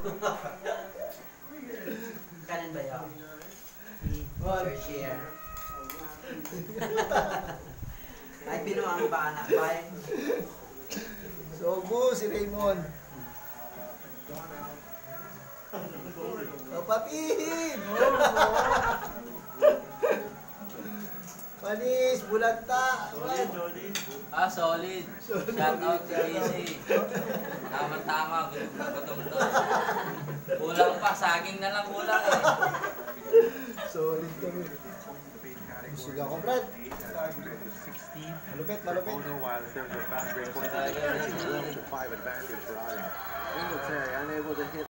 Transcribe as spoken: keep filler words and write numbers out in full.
Kanan ba yun? Sir Share. Ay, pinuang ba anak ba? Sogo, si Raymond. Kapatid! Panis, bulagta. Solid, solid. Ah, solid. Shout out to Easy. Tama-tama, gutom to. Kulang pa, saging na lang kulang eh. Solid kami. Busog ako, Brad. Malupit, malupit. Five advantage for Ala. Singletary unable to hit.